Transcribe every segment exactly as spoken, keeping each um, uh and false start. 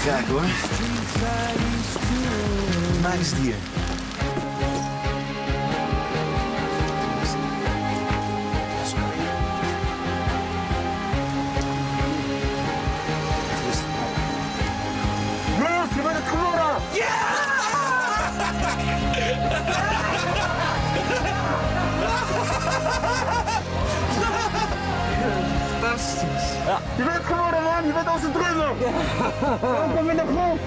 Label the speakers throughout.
Speaker 1: Kijk hoor. Maak eens het hier.
Speaker 2: Yes, je bent het geworden!
Speaker 1: Ja!
Speaker 2: Fantastisch. Ja. Je bent het geworden, man. Je bent onze drummer. Welkom in de groep.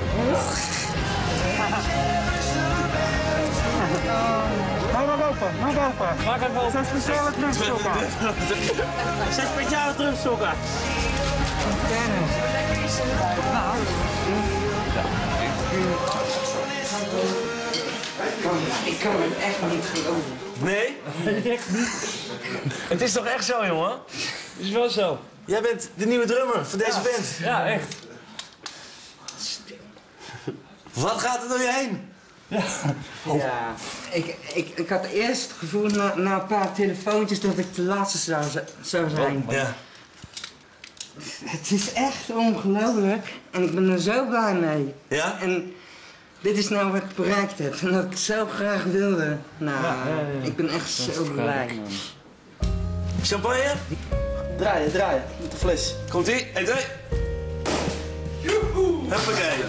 Speaker 2: Nou, naar boven. Naar boven.
Speaker 3: Maak even op.
Speaker 2: Zijn speciale drumstokken.
Speaker 3: Zijn speciale drumstokken.
Speaker 4: Ik kan het echt niet geloven.
Speaker 1: Nee?
Speaker 3: Echt niet.
Speaker 1: Het is toch echt zo, jongen?
Speaker 3: Is wel zo.
Speaker 1: Jij bent de nieuwe drummer van deze band.
Speaker 3: Ja, echt.
Speaker 1: Wat gaat er door je heen?
Speaker 4: Ja, ja ik, ik, ik had eerst het gevoel na, na een paar telefoontjes dat ik de laatste zou, zou zijn.
Speaker 1: Ja.
Speaker 4: Het is echt ongelooflijk en ik ben er zo blij mee.
Speaker 1: Ja?
Speaker 4: En dit is nou wat ik bereikt heb en dat ik zo graag wilde. Nou,
Speaker 3: Ja, ja, ja.
Speaker 4: ik ben echt zo blij, man.
Speaker 1: Champagne?
Speaker 5: Draaien, draaien. Met de fles.
Speaker 1: Komt-ie? één, twee. Huppakee.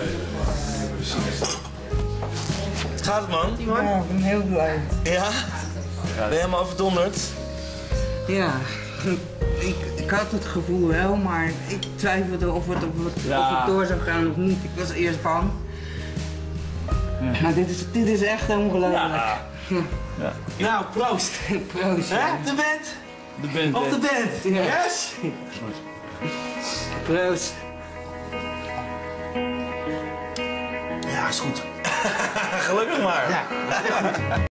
Speaker 1: Gaat het, man?
Speaker 4: Ja, ik ben heel blij.
Speaker 1: Ja? Ben je helemaal overdonderd?
Speaker 4: Ja, ik, ik had het gevoel wel, maar ik twijfelde of het, of het,
Speaker 3: Ja.
Speaker 4: of het door zou gaan of niet. Ik was eerst bang.
Speaker 3: Ja.
Speaker 4: Maar dit is, dit is echt ongelooflijk.
Speaker 3: Ja. Ja.
Speaker 1: Nou, proost.
Speaker 4: Proost.
Speaker 1: Hè?
Speaker 4: Ja.
Speaker 1: De band?
Speaker 3: De band.
Speaker 1: Op de
Speaker 3: hè.
Speaker 1: band.
Speaker 4: Ja.
Speaker 1: Yes?
Speaker 4: Proost.
Speaker 1: Ja, is goed. Gelukkig maar.
Speaker 4: Ja.